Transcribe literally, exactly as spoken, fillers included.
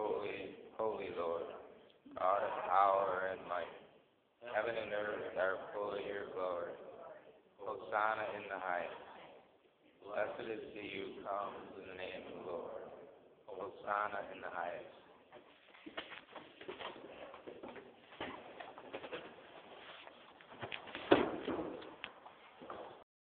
Holy, holy Lord, God of power and might. Heaven and earth are full of your glory. Hosanna in the highest. Blessed is he who comes in the name of the Lord. Hosanna in the highest.